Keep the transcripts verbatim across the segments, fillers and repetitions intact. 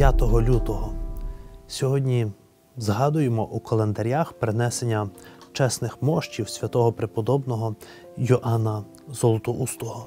дев'ятого лютого. Сьогодні згадуємо у календарях перенесення чесних мощів святого преподобного Йоанна Золотоустого.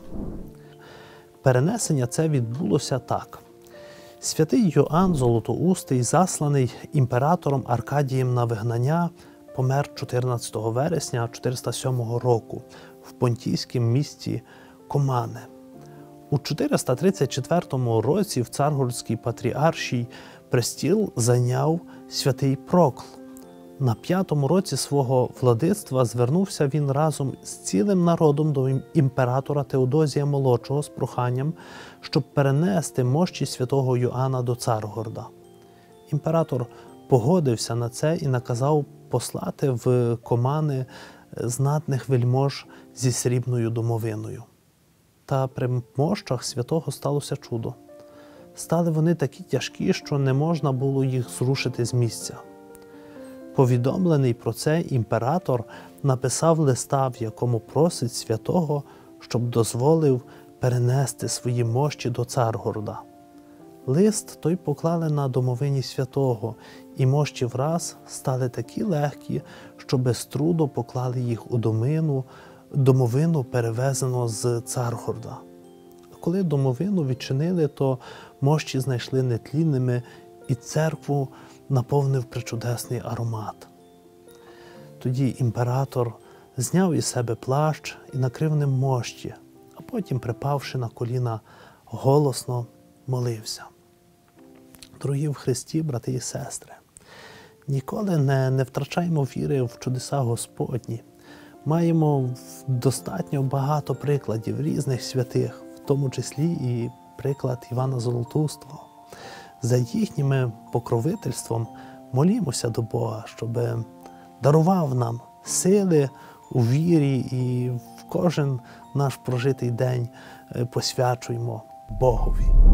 Перенесення це відбулося так. Святий Йоанн Золотоустий, засланий імператором Аркадієм на вигнання, помер чотирнадцятого вересня чотириста сьомого року в понтійському місті Комане. У чотириста тридцять четвертому році в Царгородській патріаршій престіл зайняв святий Прокл. На п'ятому році свого владицтва звернувся він разом з цілим народом до імператора Теодозія Молодшого з проханням, щоб перенести мощі святого Йоанна до Царгорода. Імператор погодився на це і наказав послати в Комани знатних вельмож зі срібною домовиною. Та при мощах святого сталося чудо. Стали вони такі тяжкі, що не можна було їх зрушити з місця. Повідомлений про це імператор написав листа, в якому просить святого, щоб дозволив перенести свої мощі до Царгорода. Лист той поклали на домовині святого, і мощі враз стали такі легкі, що без труду поклали їх у домину, домовину перевезено з Царгорода. Коли домовину відчинили, то мощі знайшли нетлінними, і церкву наповнив пречудесний аромат. Тоді імператор зняв із себе плащ і накрив ним мощі, а потім, припавши на коліна, голосно молився. Дорогі в Христі, брати і сестри, ніколи не, не втрачаємо віри в чудеса Господні. Маємо достатньо багато прикладів різних святих, в тому числі і приклад Івана Золотоустого. За їхнім покровительством молімося до Бога, щоб дарував нам сили у вірі і в кожен наш прожитий день посвячуємо Богові.